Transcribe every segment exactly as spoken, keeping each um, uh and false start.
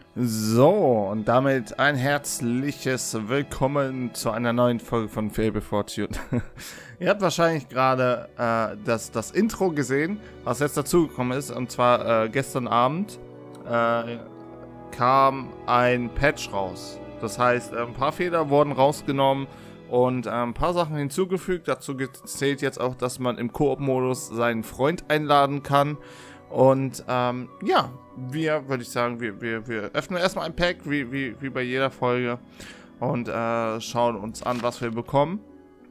So, und damit ein herzliches Willkommen zu einer neuen Folge von Fable Fortune. Ihr habt wahrscheinlich gerade äh, das, das Intro gesehen, was jetzt dazugekommen ist. Und zwar äh, gestern Abend äh, kam ein Patch raus. Das heißt, ein paar Fehler wurden rausgenommen und äh, ein paar Sachen hinzugefügt. Dazu zählt jetzt auch, dass man im Koop-Modus seinen Freund einladen kann. Und ähm, ja, wir, würde ich sagen, wir, wir, wir öffnen erstmal ein Pack, wie, wie, wie bei jeder Folge. Und äh, schauen uns an, was wir bekommen.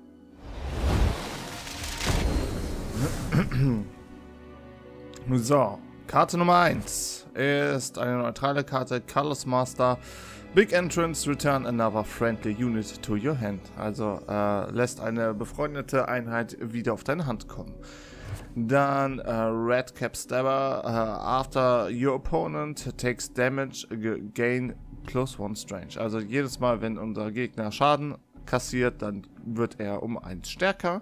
So, Karte Nummer eins ist eine neutrale Karte, Colors Master. Big Entrance, return another friendly unit to your hand. Also äh, lässt eine befreundete Einheit wieder auf deine Hand kommen. Dann uh, Red Cap Stabber, uh, after your opponent takes damage, gain plus one Strange. Also jedes Mal, wenn unser Gegner Schaden kassiert, dann wird er um eins stärker.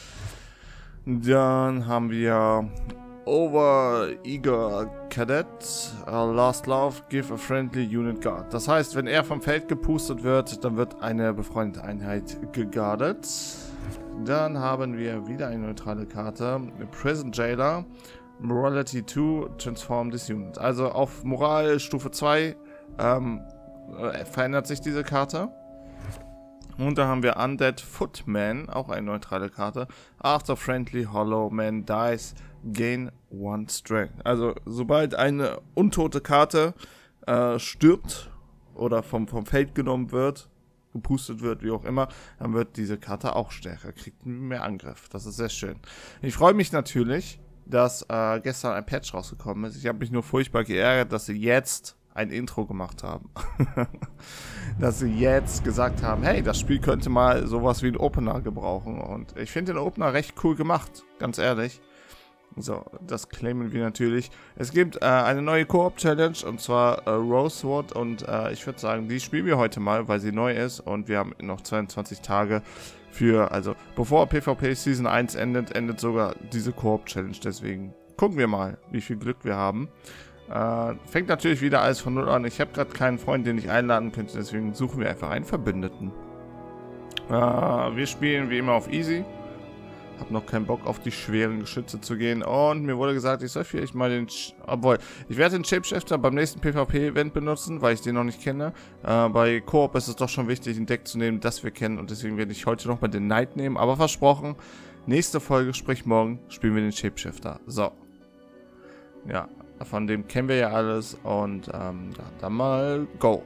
Dann haben wir Over Eager Cadet, uh, Last Love, give a friendly unit guard. Das heißt, wenn er vom Feld gepustet wird, dann wird eine befreundete Einheit geguardet. Dann haben wir wieder eine neutrale Karte, Prison Jailer, Morality zwei, Transform this Unit. Also auf Moral Stufe zwei ähm, äh, verändert sich diese Karte. Und da haben wir Undead Footman, auch eine neutrale Karte. After Friendly Hollow Man dies, gain one Strength. Also sobald eine untote Karte äh, stirbt oder vom, vom Feld genommen wird, gepustet wird, wie auch immer, dann wird diese Karte auch stärker, kriegt mehr Angriff. Das ist sehr schön. Ich freue mich natürlich, dass äh, gestern ein Patch rausgekommen ist. Ich habe mich nur furchtbar geärgert, dass sie jetzt ein Intro gemacht haben. Dass sie jetzt gesagt haben, hey, das Spiel könnte mal sowas wie ein Opener gebrauchen. Und ich finde den Opener recht cool gemacht, ganz ehrlich. So, das claimen wir natürlich. Es gibt äh, eine neue Koop-Challenge, und zwar äh, Rosewood, und äh, ich würde sagen, die spielen wir heute mal, weil sie neu ist, und wir haben noch zweiundzwanzig Tage für, also bevor PvP Season eins endet, endet sogar diese Koop-Challenge, deswegen gucken wir mal, wie viel Glück wir haben. Äh, fängt natürlich wieder alles von null an. Ich habe gerade keinen Freund, den ich einladen könnte, deswegen suchen wir einfach einen Verbündeten. Äh, wir spielen wie immer auf Easy. Hab noch keinen Bock auf die schweren Geschütze zu gehen. Und mir wurde gesagt, ich soll vielleicht mal den... Sch Obwohl, ich werde den Shapeshifter beim nächsten PvP-Event benutzen, weil ich den noch nicht kenne. Äh, bei Koop ist es doch schon wichtig, ein Deck zu nehmen, das wir kennen. Und deswegen werde ich heute noch mal den Knight nehmen. Aber versprochen, nächste Folge, sprich morgen, spielen wir den Shapeshifter. So. Ja, von dem kennen wir ja alles. Und ähm, ja, dann mal go.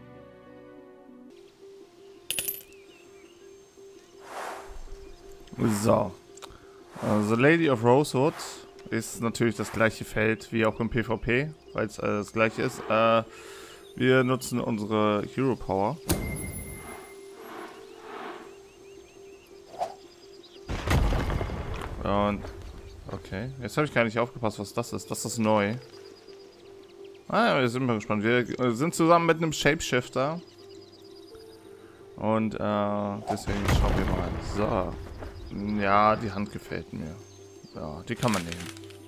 So. The Lady of Rosewood ist natürlich das gleiche Feld wie auch im PvP, weil es äh, das gleiche ist. Äh, wir nutzen unsere Hero Power. Und okay, jetzt habe ich gar nicht aufgepasst, was das ist. Das ist neu. Ah, ja, wir sind mal gespannt. Wir sind zusammen mit einem Shapeshifter. Und äh, deswegen schauen wir mal. So. Ja, die Hand gefällt mir. Ja, die kann man nehmen.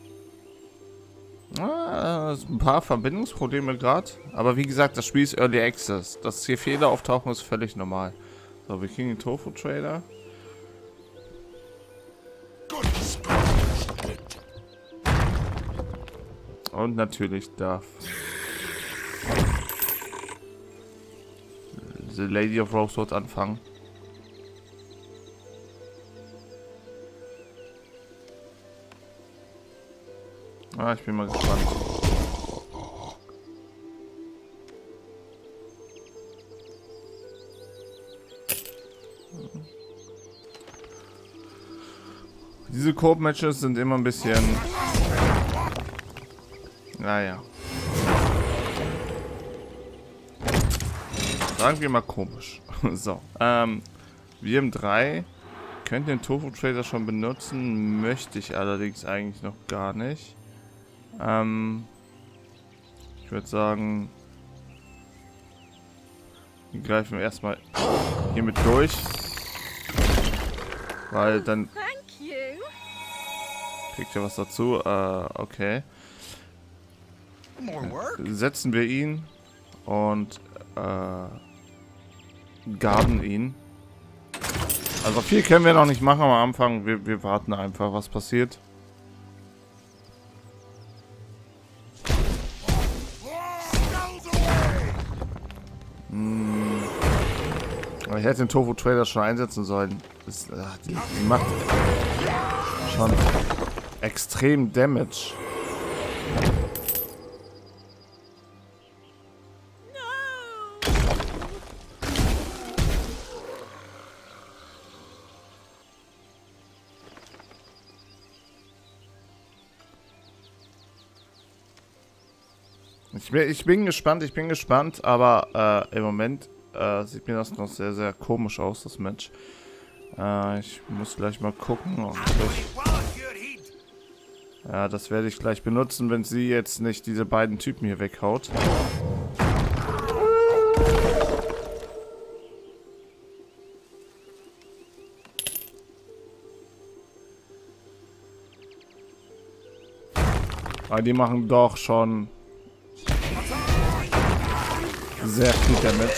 Ah, ein paar Verbindungsprobleme gerade. Aber wie gesagt, das Spiel ist Early Access. Dass hier Fehler auftauchen, ist völlig normal. So, wir kriegen den Tofu Trader. Und natürlich darf The Lady of Rosewood anfangen. Ah, ich bin mal gespannt. Diese Koop-Matches sind immer ein bisschen... Naja. Sagen wir mal komisch. So, ähm, wir im drei können den Tofu Trader schon benutzen, möchte ich allerdings eigentlich noch gar nicht. Ähm, ich würde sagen, wir greifen erstmal hiermit durch, weil dann kriegt ja was dazu. Äh, okay. Setzen wir ihn und äh, guarden ihn. Also viel können wir noch nicht machen am Anfang. Wir, wir warten einfach, was passiert. Hm. Ich hätte den Tofu Trader schon einsetzen sollen. Das, ach, die, die macht schon extrem Damage. Ich bin, ich bin gespannt, ich bin gespannt, aber äh, im Moment äh, sieht mir das noch sehr, sehr komisch aus, das Match. Äh, ich muss gleich mal gucken. Ob ich, ja, das werde ich gleich benutzen, wenn sie jetzt nicht diese beiden Typen hier weghaut. Aber die machen doch schon sehr viel Damage.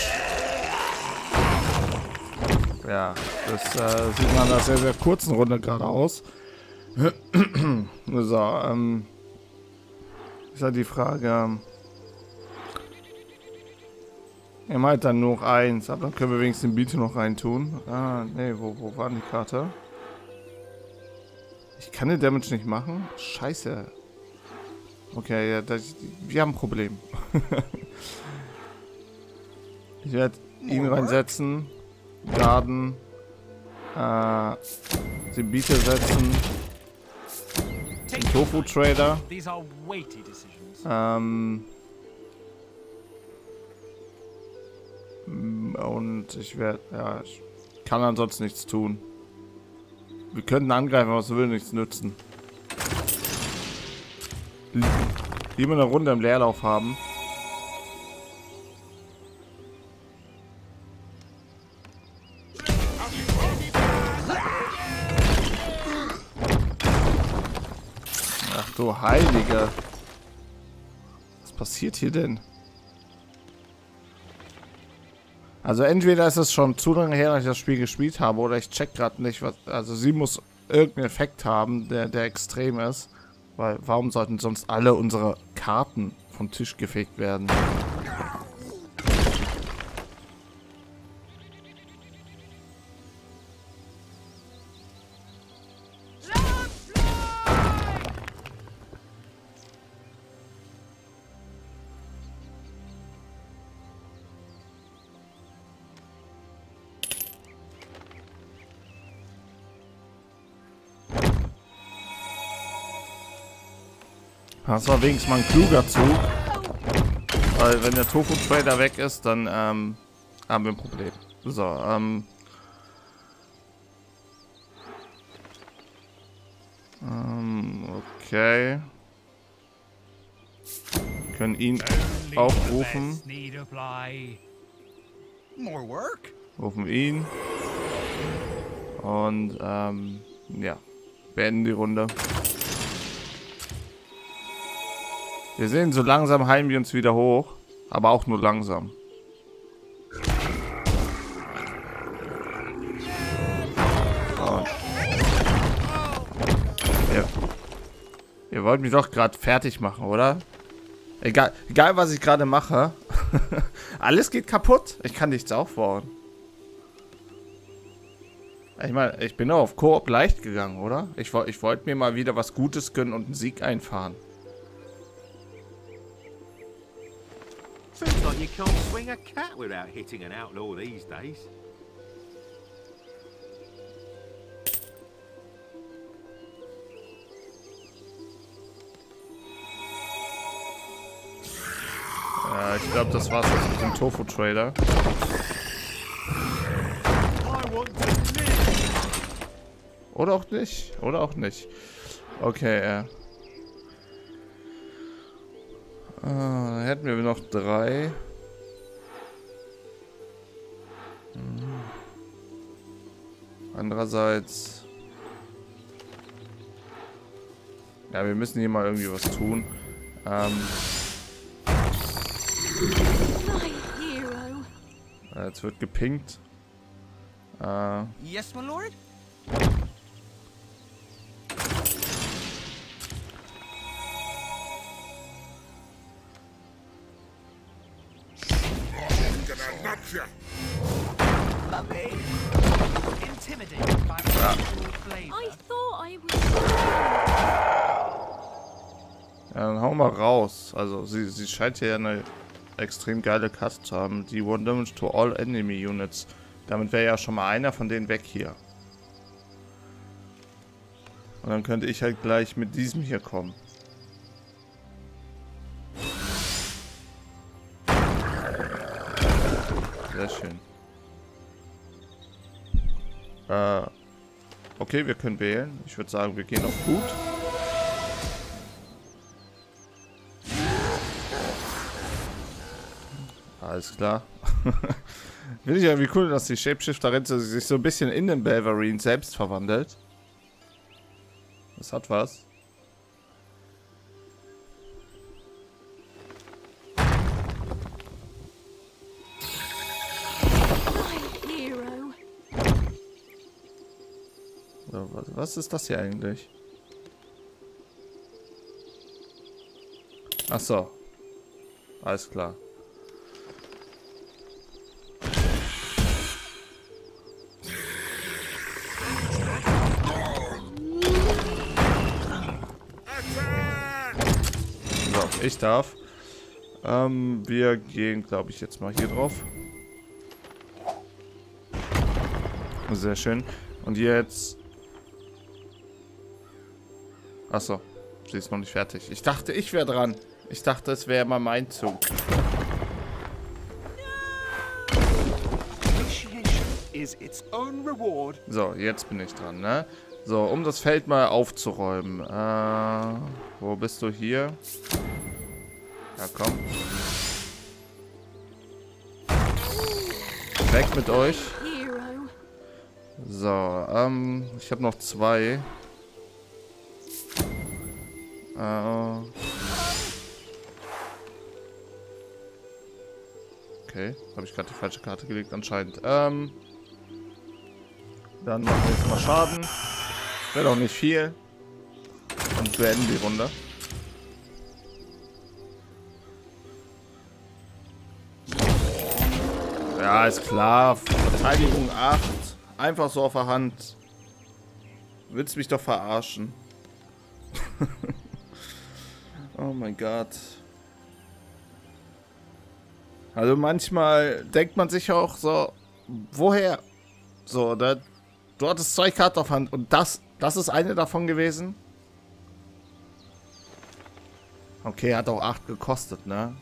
Ja, das äh, sieht man in einer sehr, sehr kurzen Runde gerade aus. So, ähm, ist halt die Frage. Er meint dann nur noch eins, aber dann können wir wenigstens den Beat noch rein tun. Ah, nee, wo, wo war denn die Karte? Ich kann den Damage nicht machen? Scheiße. Okay, ja, das, wir haben ein Problem. Ich werde ihn reinsetzen, Garden, äh, den Beater setzen, den Tofu Trader, ähm, und ich werde, ja, ich kann ansonsten nichts tun. Wir könnten angreifen, aber es will nichts nützen. Lieber eine Runde im Leerlauf haben. Ach du Heilige. Was passiert hier denn? Also entweder ist es schon zu lange her, dass ich das Spiel gespielt habe, oder ich check gerade nicht, was. Also sie muss irgendeinen Effekt haben, der, der extrem ist. Weil warum sollten sonst alle unsere Karten vom Tisch gefegt werden? Das war wenigstens mal ein kluger Zug. Weil wenn der Tofu Trader weg ist, dann ähm, haben wir ein Problem. So, ähm. ähm okay. Wir können ihn aufrufen. Rufen ihn. Und ähm, ja. Beenden die Runde. Wir sehen, so langsam heilen wir uns wieder hoch, aber auch nur langsam. Und ihr, ihr wollt mich doch gerade fertig machen, oder? Egal, egal was ich gerade mache. Alles geht kaputt. Ich kann nichts aufbauen. Ich meine, ich bin doch auf Koop leicht gegangen, oder? Ich, ich wollte mir mal wieder was Gutes gönnen und einen Sieg einfahren. Seems like you can't swing a cat without hitting an outlaw these days. Ja, ich glaube, das war's jetzt mit dem Tofu Trader. Oder auch nicht. Oder auch nicht. Okay, ja. Äh. Ah, hätten wir noch drei. Hm. Andererseits. Ja, wir müssen hier mal irgendwie was tun. Ähm. Äh, jetzt wird gepinkt. Äh. Yes, my lord. Ja. Ja, dann hau mal raus. Also sie, sie scheint ja eine extrem geile Karte zu haben. Die One Damage to all enemy units. Damit wäre ja schon mal einer von denen weg hier. Und dann könnte ich halt gleich mit diesem hier kommen. Sehr schön. Äh, okay, wir können wählen. Ich würde sagen, wir gehen auf gut. Alles klar. Finde ich irgendwie cool, dass die Shapeshifterin sich so ein bisschen in den Belvarine selbst verwandelt. Das hat was. So, was, was ist das hier eigentlich? Ach so. Alles klar. So, ich darf. Ähm, wir gehen, glaube ich, jetzt mal hier drauf. Sehr schön. Und jetzt... Achso, sie ist noch nicht fertig. Ich dachte, ich wäre dran. Ich dachte, es wäre mal mein Zug. So, jetzt bin ich dran, ne? So, um das Feld mal aufzuräumen. Äh, wo bist du hier? Ja, komm. Weg mit euch. So, ähm, ich habe noch zwei. Äh. Okay, habe ich gerade die falsche Karte gelegt anscheinend. Ähm. Dann machen wir jetzt mal Schaden. Wäre doch nicht viel. Und beenden die Runde. Ja, ist klar. Verteidigung acht. Einfach so auf der Hand. Willst mich doch verarschen. Oh mein Gott. Also manchmal denkt man sich auch so, woher? So, da, du hattest zwei Karten auf Hand und das, das ist eine davon gewesen? Okay, hat auch acht gekostet, ne?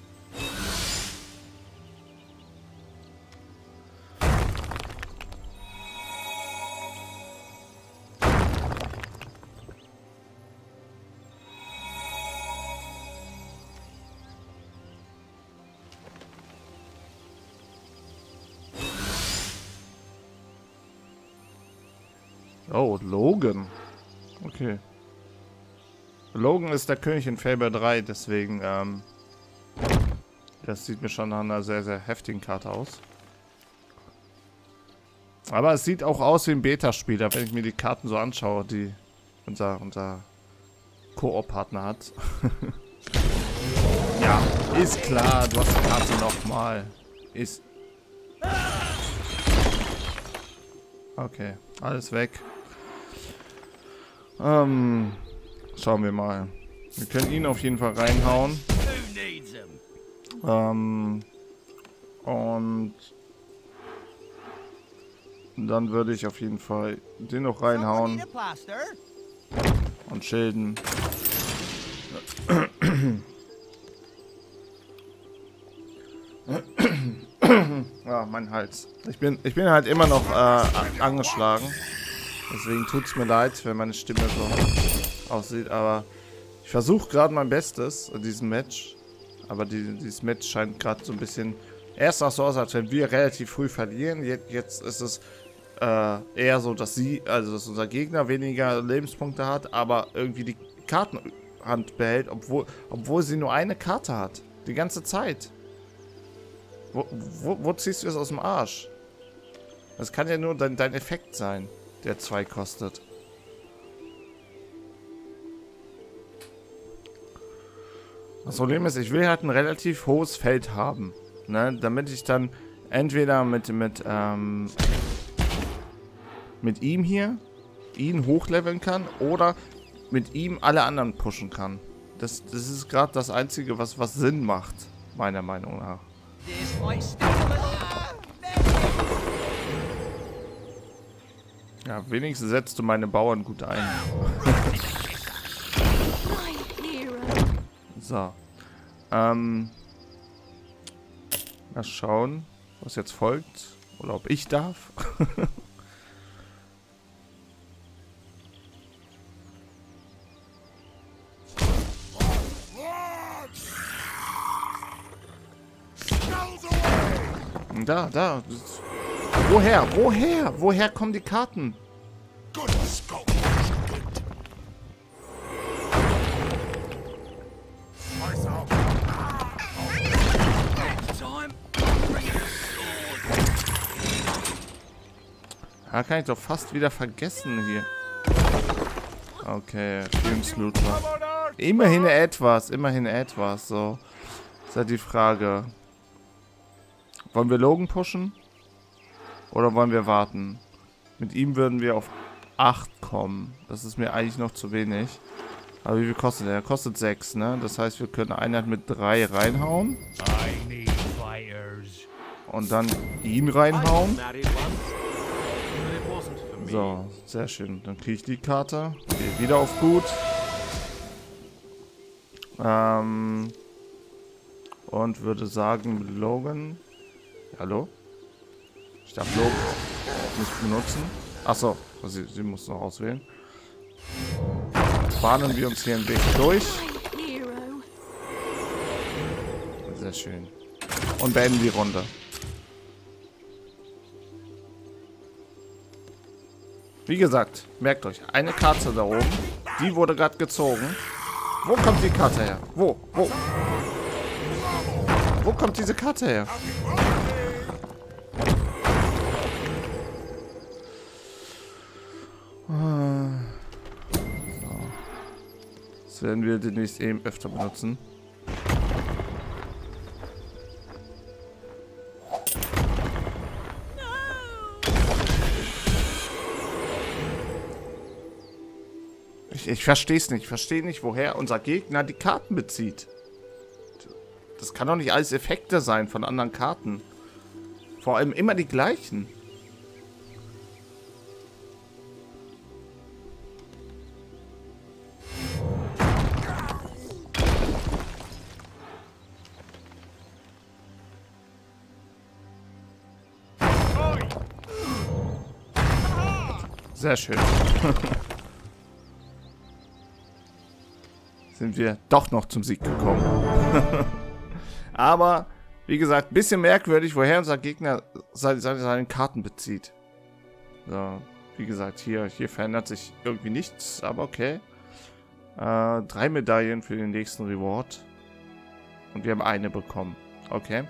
Oh, Logan. Okay. Logan ist der König in Fable drei, deswegen, ähm... das sieht mir schon nach einer sehr, sehr heftigen Karte aus. Aber es sieht auch aus wie ein Beta-Spieler, wenn ich mir die Karten so anschaue, die unser, unser Koop-Partner hat. Ja, ist klar, du hast die Karte nochmal. Ist... Okay, alles weg. Ähm, schauen wir mal. Wir können ihn auf jeden Fall reinhauen. Ähm, und dann würde ich auf jeden Fall den noch reinhauen. Und schilden. Ah, mein Hals. Ich bin, ich bin halt immer noch äh, angeschlagen. Deswegen tut es mir leid, wenn meine Stimme so aussieht. Aber ich versuche gerade mein Bestes in diesem Match. Aber die, dieses Match scheint gerade so ein bisschen... Erst sah es so aus, als wenn wir relativ früh verlieren. Jetzt, jetzt ist es äh, eher so, dass sie, also dass unser Gegner weniger Lebenspunkte hat, aber irgendwie die Kartenhand behält, obwohl, obwohl sie nur eine Karte hat. Die ganze Zeit. Wo, wo, wo ziehst du es aus dem Arsch? Das kann ja nur dein, dein Effekt sein, der zwei kostet. Das Problem ist, ich will halt ein relativ hohes Feld haben, ne? Damit ich dann entweder mit mit ähm, mit ihm hier ihn hochleveln kann oder mit ihm alle anderen pushen kann. Das, das ist gerade das Einzige, was was Sinn macht, meiner Meinung nach. Ja, wenigstens setzt du meine Bauern gut ein. So. Ähm. Mal schauen, was jetzt folgt. Oder ob ich darf. Da, da. Woher? Woher? Woher kommen die Karten? Da kann ich doch fast wieder vergessen hier. Okay, Filmslooter. Immerhin etwas, immerhin etwas. So. Ist halt die Frage. Wollen wir Logan pushen? Oder wollen wir warten? Mit ihm würden wir auf acht kommen. Das ist mir eigentlich noch zu wenig. Aber wie viel kostet der? Der kostet sechs, ne? Das heißt, wir können eine Einheit mit drei reinhauen. Und dann ihn reinhauen. So, sehr schön. Dann kriege ich die Karte. Gehe wieder auf gut. Ähm, und würde sagen, Logan. Hallo? Ich darf Logan nicht benutzen. Achso, sie, sie muss noch auswählen. Bahnen wir uns hier einen Weg durch. Sehr schön. Und beenden die Runde. Wie gesagt, merkt euch, eine Karte da oben, die wurde gerade gezogen. Wo kommt die Karte her? Wo? Wo? Wo kommt diese Karte her? Das werden wir demnächst eben öfter benutzen. Ich, ich verstehe es nicht. Ich verstehe nicht, woher unser Gegner die Karten bezieht. Das kann doch nicht alles Effekte sein von anderen Karten. Vor allem immer die gleichen. Sehr schön. Sind wir doch noch zum Sieg gekommen. Aber, wie gesagt, ein bisschen merkwürdig, woher unser Gegner seine, seine, seine Karten bezieht. So, wie gesagt, hier, hier verändert sich irgendwie nichts, aber okay. Äh, drei Medaillen für den nächsten Reward. Und wir haben eine bekommen. Okay.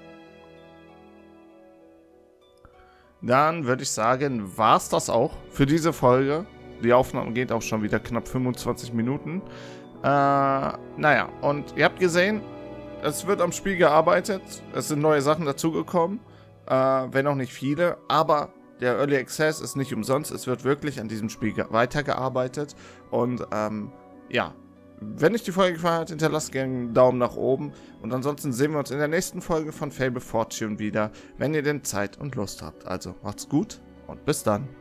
Dann würde ich sagen, war es das auch für diese Folge. Die Aufnahme geht auch schon wieder knapp fünfundzwanzig Minuten. Äh, naja, und ihr habt gesehen, es wird am Spiel gearbeitet. Es sind neue Sachen dazugekommen. Äh, wenn auch nicht viele. Aber der Early Access ist nicht umsonst. Es wird wirklich an diesem Spiel weitergearbeitet. Und ähm, ja, wenn euch die Folge gefallen hat, hinterlasst gerne einen Daumen nach oben. Und ansonsten sehen wir uns in der nächsten Folge von Fable Fortune wieder, wenn ihr denn Zeit und Lust habt. Also macht's gut und bis dann.